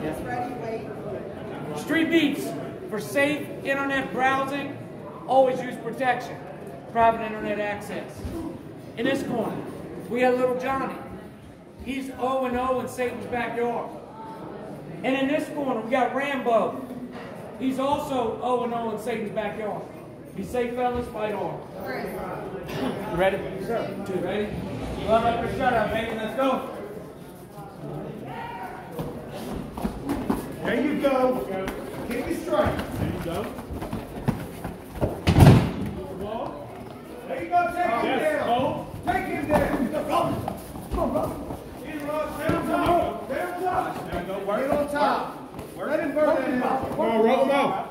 Street Beefs, for safe internet browsing, always use protection, private internet access. In this corner, we got little Johnny. He's 0-0 in Satan's backyard. And in this corner, we got Rambo. He's also 0-0 in Satan's backyard. Be safe, fellas, fight hard. You ready? Sure. Two, ready? Run up your shutout, baby. Let's go. There you go. Kick it straight. There you go. There you go. Take him down. Take him down. Come on, bro. Get on top. Let him burn that out. Come on, roll him out.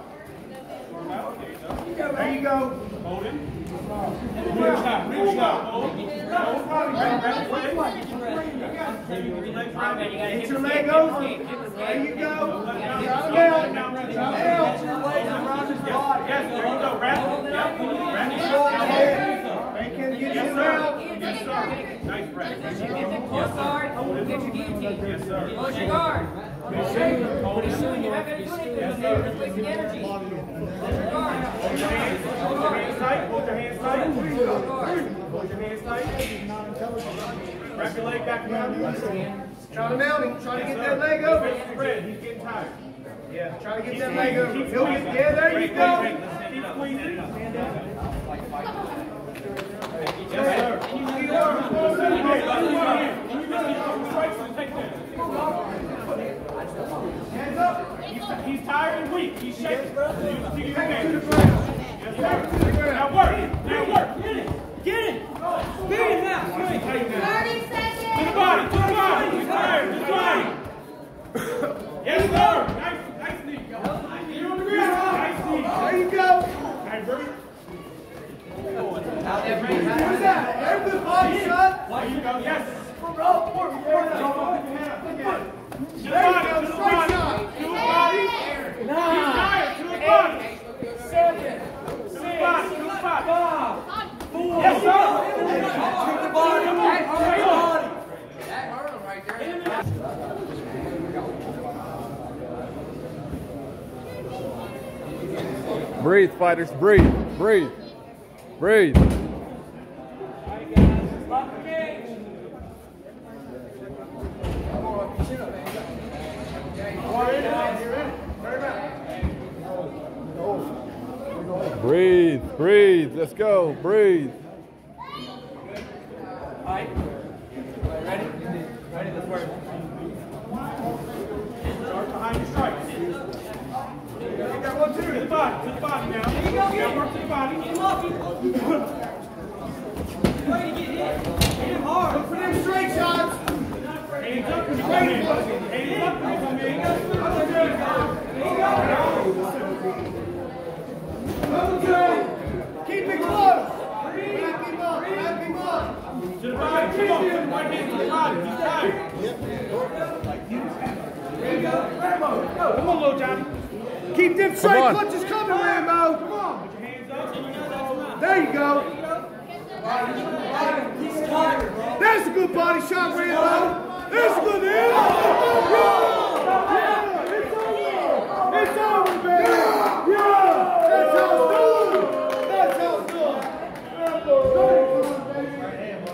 There you go. Hold him. Reach out. Reach out. Get your leg over. There you go. Yes, there you go. Wrap his shoulder. Make him get his out. Yes, sir. Nice breath. Yes, guard. Get your guillotine. Yes, sir. Close your guard. Pretty soon you're not going to do anything. You're wasting energy. Hold your guard. Hold your hands tight. Hold your hands tight. Hold your hands tight. Wrap your leg back around you. Try to mount him. Try to get that leg over. He's getting tired. Yeah. Try to get that leg over. Yeah, there you go. Keep squeezing. Yes, sir. Hands up. He's tired and weak. He's shaking. Yes, sir. Now work. Now work. Get it. Get it. Beat him now. 30 seconds. To the body. To the body. He's tired. To the body. Yes, sir. Nice knee. Get on the ground. Nice knee. There you go. Nice breathe. Who's that? There's the body shot. There you go. Yes. To the body. To the body. To the body. He's tired. To the body. 7. To the body. To the body. 5. 4. Yes, sir. To the body. That hurt him right there. Breathe, fighters. Breathe. Breathe. Breathe. All right, guys. Lock the cage. Breathe. Breathe. Let's go. Breathe. All right. Ready? Ready? Let's work. Start behind your strikes. You got 1, 2. To the body. To the body now. There you go. Get work to the body. Get lucky. Ready to get hit. Hit him hard. Look for them straight shots. Hands up when you come in. Hands up when you come in. Level 2. Keep it close. Wrap him up. Wrap him up. To the body. Come on. Right hand to the body. He's tired. There you go. Rambo. Go. Come on, little Johnny. Keep them straight punches coming, Rambo. Come on. Put your hands up. There you go. That's a good body shot, Rambo. That's a good hit.